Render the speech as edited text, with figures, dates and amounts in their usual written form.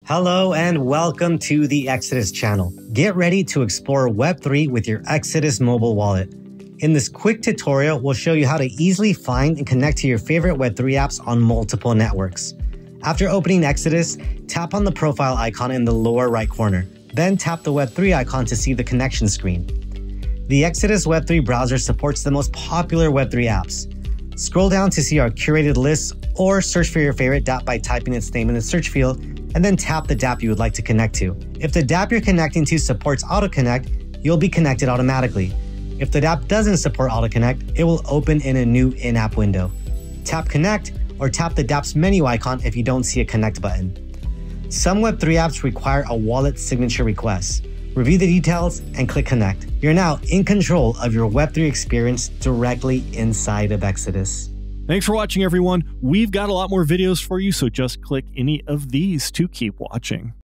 Hello and welcome to the Exodus channel. Get ready to explore Web3 with your Exodus mobile wallet. In this quick tutorial, we'll show you how to easily find and connect to your favorite Web3 apps on multiple networks. After opening Exodus, tap on the profile icon in the lower right corner. Then tap the Web3 icon to see the connection screen. The Exodus Web3 browser supports the most popular Web3 apps. Scroll down to see our curated lists or search for your favorite dApp by typing its name in the search field and then tap the dApp you would like to connect to. If the dApp you're connecting to supports AutoConnect, you'll be connected automatically. If the dApp doesn't support AutoConnect, it will open in a new in-app window. Tap Connect or tap the dApp's menu icon if you don't see a Connect button. Some Web3 apps require a wallet signature request. Review the details and click Connect. You're now in control of your Web3 experience directly inside of Exodus. Thanks for watching, everyone. We've got a lot more videos for you, so just click any of these to keep watching.